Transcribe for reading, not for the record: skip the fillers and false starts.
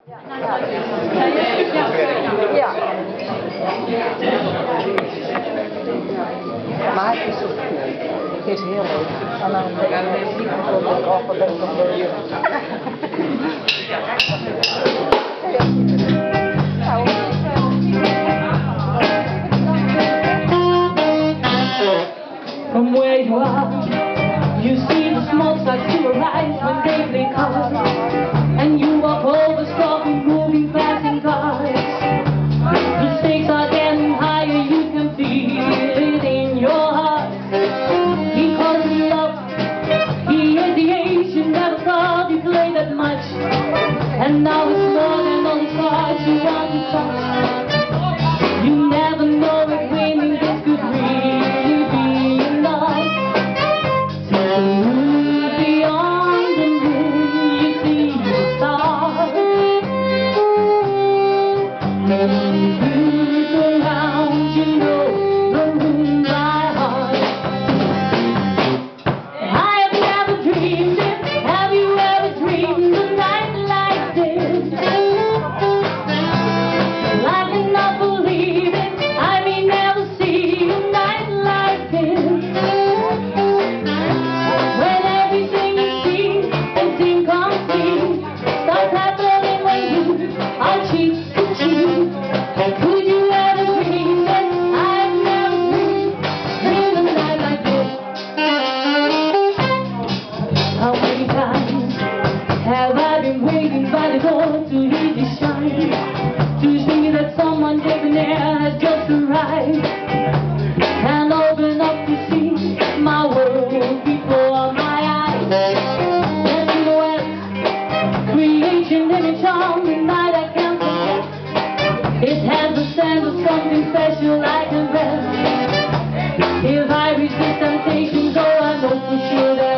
Ja. Maar het is zo leuk. Het is heel leuk. En dan ben ik ook een beetje From where you are, you see the small sights to arise when they play cards, and you walk over stopping moving passing cars. The stakes are getting higher, you can feel it in your heart. He calls you love, he is the age you never thought you played that much, and now it's more than all the cards you want to touch. You never know if winning this could really be enough. To move beyond the moon, you see the stars. You look around, you know the room by heart. I have never dreamed it. Have you ever dreamed a night like this? I cannot believe it. I may never see a night like this. When everything you see and think complete starts happening when you are cheek to cheek. Could you ever dream it? I've never dreamed a night like this. How many times have I been waiting by the door to hear you shine, to see that someone debonair has just arrived and open up to see my world before my eyes. That's in the west, creation in a charming night I can't forget. It has the sense of something special I can rest. If I resist temptations, oh I know for sure that